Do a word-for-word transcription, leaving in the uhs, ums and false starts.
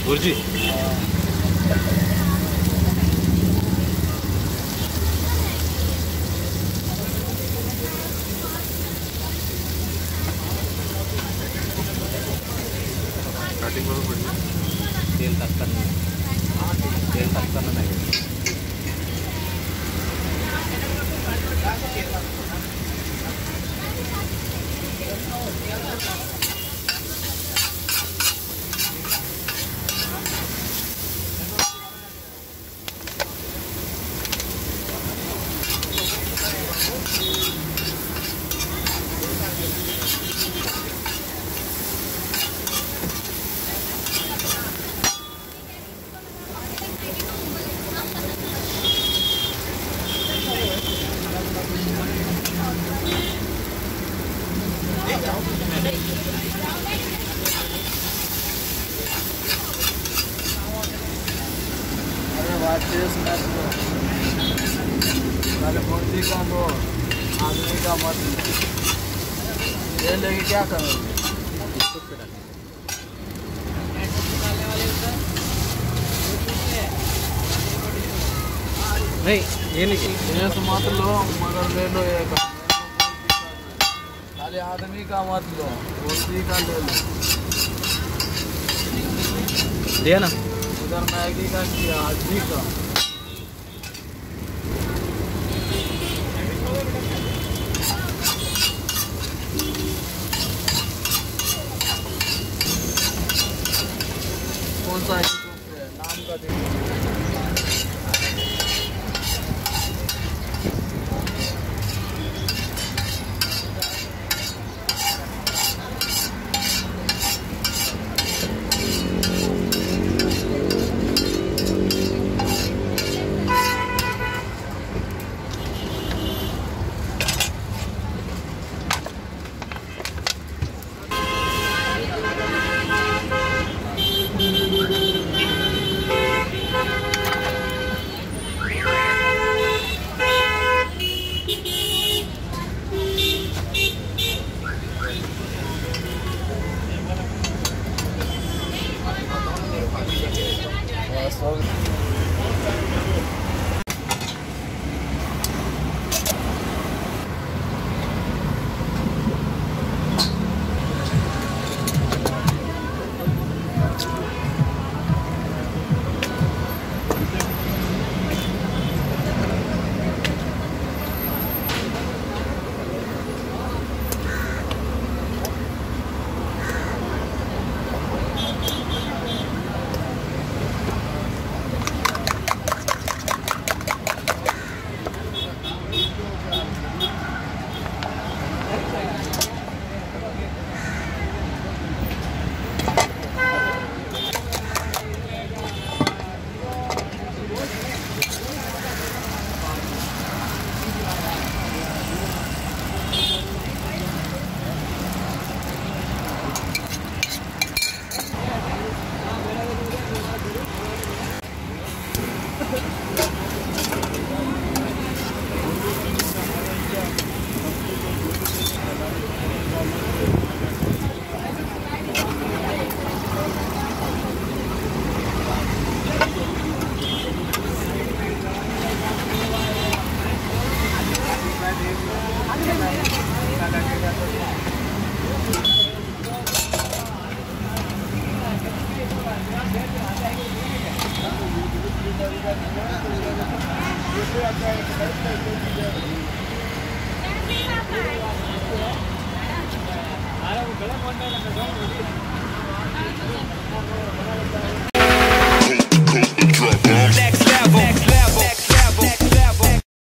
गुरुजी starting बरोबर पडली तेल टाकताना तेल टाकताना नाही मोदी का वो आदमी का मत ये लेके क्या करोगे? नहीं ये नहीं ये तो मत लो मगर ले लो ये का खाली आदमी का मत लो मोदी का ले लो दिया ना उधर मैगी का किया आदमी का कौन सा नाम का देखो अरे वो गला कौन है